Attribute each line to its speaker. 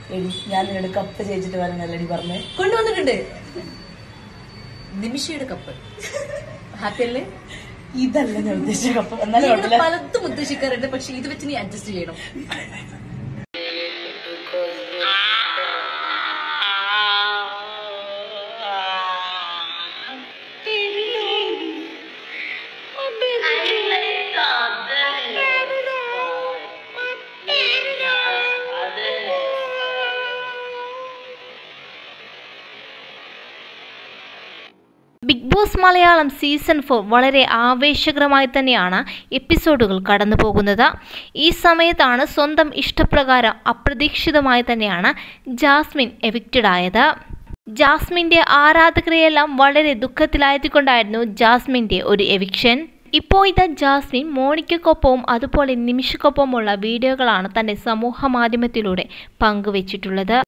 Speaker 1: എടി ഞാൻ നിന്നോട് കപ്പ് ചേച്ചിട്ട് പറഞ്ഞല്ലടി പറഞ്ഞേ കൊണ്ടുവന്നിട്ടുണ്ട്
Speaker 2: നിമിഷയുടെ കപ്പ്. ഹാപ്പി അല്ലേ?
Speaker 1: ഇതല്ല ഞാൻ ഉദ്ദേശിച്ച കപ്പ്. എന്നാലും
Speaker 2: പലതും ഉദ്ദേശിക്കാറുണ്ട്, പക്ഷെ ഇത് വെച്ച് നീ അഡ്ജസ്റ്റ് ചെയ്യണം.
Speaker 3: ബിഗ് ബോസ് മലയാളം സീസൺ 4 വളരെ ആവേശകരമായി തന്നെയാണ് എപ്പിസോഡുകൾ കടന്നു പോകുന്നത്. ഈ സമയത്താണ് സ്വന്തം ഇഷ്ടപ്രകാരം അപ്രതീക്ഷിതമായി തന്നെയാണ് ജാസ്മിൻ എവിക്റ്റഡ് ആയത്. ജാസ്മിൻ്റെ ആരാധകരെയെല്ലാം വളരെ ദുഃഖത്തിലായതുകൊണ്ടായിരുന്നു ജാസ്മിൻ്റെ ഒരു എവിക്ഷൻ. ഇപ്പോൾ ഇത് ജാസ്മിൻ മോണിക്കയ്ക്കൊപ്പവും അതുപോലെ നിമിഷയ്ക്കൊപ്പമുള്ള വീഡിയോകളാണ് തൻ്റെ സമൂഹ മാധ്യമത്തിലൂടെ പങ്കുവച്ചിട്ടുള്ളത്.